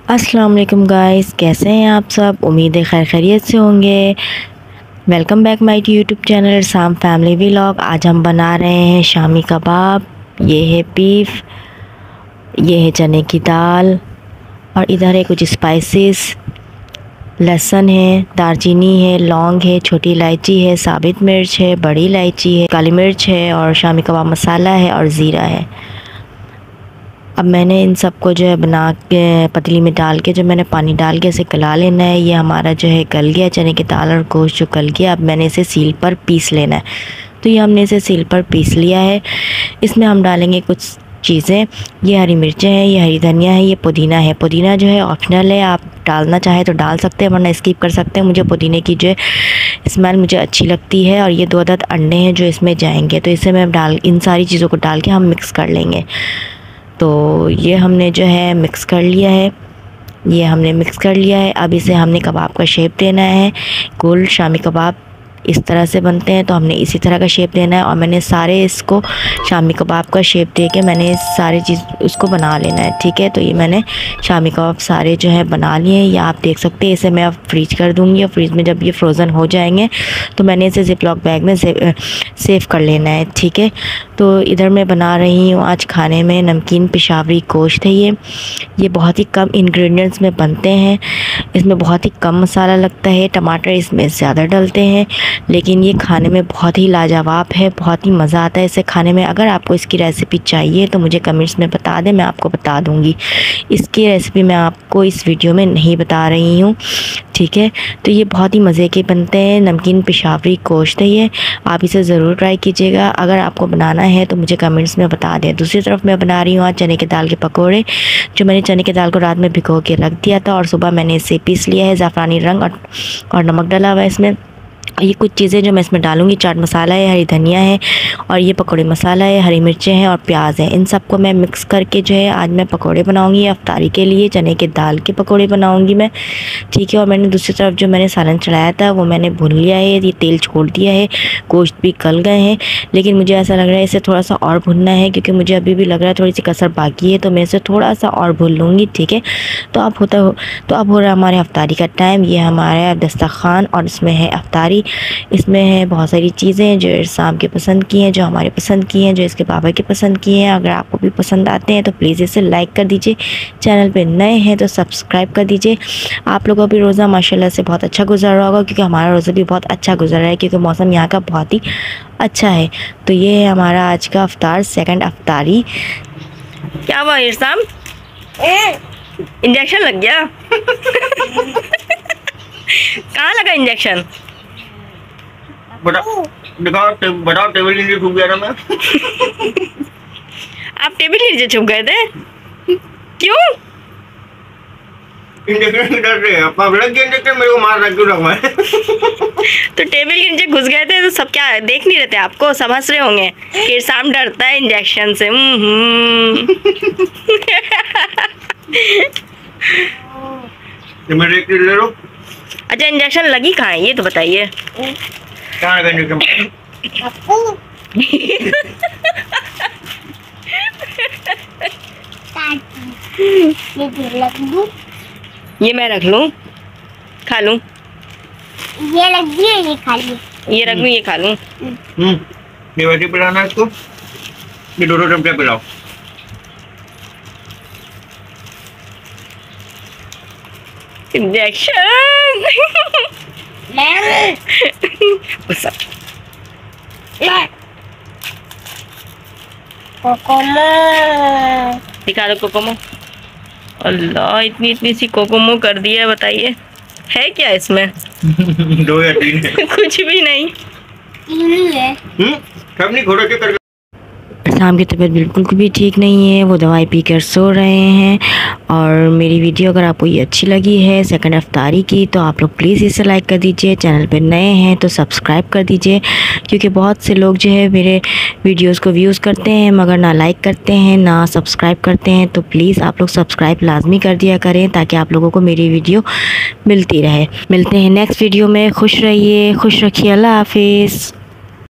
अस्सलाम वालेकुम गाइस, कैसे हैं आप सब। उम्मीद है खैर खैरियत से होंगे। Welcome back my YouTube channel Sham family vlog. आज हम बना रहे हैं शामी कबाब। ये है बीफ, ये है चने की दाल और इधर है कुछ स्पाइसेस, लहसुन है, दालचीनी है, लौंग है, छोटी इलायची है, साबित मिर्च है, बड़ी इलायची है, काली मिर्च है और शामी कबाब मसाला है और ज़ीरा है। अब मैंने इन सबको जो है बना के पतीली में डाल के जो मैंने पानी डाल के इसे गला लेना है। ये हमारा जो है गल गया, चने की दाल और गोश्त जो गल गया। अब मैंने इसे सील पर पीस लेना है। तो ये हमने इसे सील पर पीस लिया है। इसमें हम डालेंगे कुछ चीज़ें। ये हरी मिर्चें हैं, ये हरी धनिया है, ये पुदीना है। पुदीना जो है ऑप्शनल है, आप डालना चाहे तो डाल सकते हैं वरना स्किप कर सकते हैं। मुझे पुदीने की जो स्मेल मुझे अच्छी लगती है। और ये 2 अदद अंडे हैं जो इसमें जाएंगे। तो इसे मैं इन सारी चीज़ों को डाल के हम मिक्स कर लेंगे। तो ये हमने जो है मिक्स कर लिया है, ये हमने मिक्स कर लिया है। अब इसे हमने कबाब का शेप देना है। गोल शामी कबाब इस तरह से बनते हैं, तो हमने इसी तरह का शेप देना है। और मैंने सारे इसको शामी कबाब का शेप दे के मैंने सारी चीज़ उसको बना लेना है। ठीक है, तो ये मैंने शामी कबाब सारे जो है बना लिए हैं। या आप देख सकते हैं, इसे मैं अब फ्रीज कर दूँगी और फ्रीज में जब ये फ्रोज़न हो जाएंगे तो मैंने इसे ज़िप-लॉक बैग में सेव कर लेना है। ठीक है, तो इधर मैं बना रही हूँ आज खाने में नमकीन पेशावरी गोश्त है। ये बहुत ही कम इंग्रेडिएंट्स में बनते हैं। इसमें बहुत ही कम मसाला लगता है, टमाटर इसमें ज़्यादा डलते हैं, लेकिन ये खाने में बहुत ही लाजवाब है। बहुत ही मज़ा आता है इसे खाने में। अगर आपको इसकी रेसिपी चाहिए तो मुझे कमेंट्स में बता दें, मैं आपको बता दूँगी। इसकी रेसिपी मैं आपको इस वीडियो में नहीं बता रही हूँ। ठीक है, तो ये बहुत ही मज़े के बनते हैं। नमकीन पेशावरी गोश्त है ये, आप इसे ज़रूर ट्राई कीजिएगा। अगर आपको बनाना है तो मुझे कमेंट्स में बता दें। दूसरी तरफ मैं बना रही हूँ आज चने की दाल के पकोड़े। जो मैंने चने की दाल को रात में भिगो के रख दिया था और सुबह मैंने इसे पीस लिया है। ज़ाफ़रानी रंग और नमक डाला हुआ है इसमें। ये कुछ चीज़ें जो मैं इसमें डालूँगी, चाट मसाला है, हरी धनिया है और ये पकौड़े मसाला है, हरी मिर्चें हैं और प्याज है। इन सबको मैं मिक्स करके जो है आज मैं पकौड़े बनाऊँगी अफ्तारी के लिए। चने के दाल के पकौड़े बनाऊँगी मैं। ठीक है, और मैंने दूसरी तरफ जो मैंने सालन चढ़ाया था वो मैंने भून लिया है। ये तेल छोड़ दिया है, गोश्त भी गल गए हैं, लेकिन मुझे ऐसा लग रहा है इसे थोड़ा सा और भुनना है, क्योंकि मुझे अभी भी लग रहा है थोड़ी सी कसर बाकी है। तो मैं इसे थोड़ा सा और भून लूँगी। ठीक है, तो अब हो रहा है हमारे अफ्तारी का टाइम। ये हमारा दस्तरखान और इसमें है अफ्तारी। इसमें है बहुत सारी चीज़ें जो इरसाम के पसंद की हैं, जो हमारे पसंद की हैं, जो इसके पापा के पसंद की हैं। अगर आपको भी पसंद आते हैं तो प्लीज़ इसे लाइक कर दीजिए। चैनल पे नए हैं तो सब्सक्राइब कर दीजिए। आप लोगों का भी रोज़ा माशाल्लाह से बहुत अच्छा गुजर रहा होगा, क्योंकि हमारा रोज़ा भी बहुत अच्छा गुजर रहा है, क्योंकि मौसम यहाँ का बहुत ही अच्छा है। तो ये है हमारा आज का अफ्तार, सेकंड अफ्तारी। क्या हुआ इरसाम, इंजेक्शन लग गया? कहाँ लगा इंजेक्शन? बताओ टेबल के नीचे छुप गया था मैं। आप टेबल के नीचे छुप गए थे? क्यों? इंजेक्शन डर रहे हैं, लग गया इंजेक्शन, मेरे को मार रहा क्यों रखा है? तो टेबल के नीचे घुस गए थे तो सब क्या देख नहीं रहे थे आपको? सब हंस रहे होंगे कि इरसाम डरता है इंजेक्शन से। ले लो। अच्छा, इंजेक्शन लगी कहाँ है ये तो बताइए। कहाँ लगा इंजेक्शन? ये मैं रख लूं, खा लूं? ये लग गई है, ये खा ली। ये रख लूं, ये खा लूं? ये वैसे पिलाना है इसको, ये 2 चमचा पिलाओ। इंजेक्शन। कोकोमो दिखा दो कोकोमो। अल्लाह, इतनी इतनी सी कोकोमो कर दी है, बताइए है क्या इसमें? 2 या 3 है। कुछ भी नहीं। है। सब नहीं घोड़ा के कर। शाम की तबीयत बिल्कुल भी ठीक नहीं है, वो दवाई पीकर सो रहे हैं। और मेरी वीडियो अगर आपको ये अच्छी लगी है सेकंड अफ्तारी की, तो आप लोग प्लीज़ इसे लाइक कर दीजिए। चैनल पे नए हैं तो सब्सक्राइब कर दीजिए, क्योंकि बहुत से लोग जो है मेरे वीडियोस को व्यूज़ करते हैं मगर ना लाइक करते हैं ना सब्सक्राइब करते हैं। तो प्लीज़ आप लोग सब्सक्राइब लाजमी कर दिया करें, ताकि आप लोगों को मेरी वीडियो मिलती रहे। मिलते हैं नेक्स्ट वीडियो में। खुश रहिए, खुश रखिए। अल्लाह हाफिज़।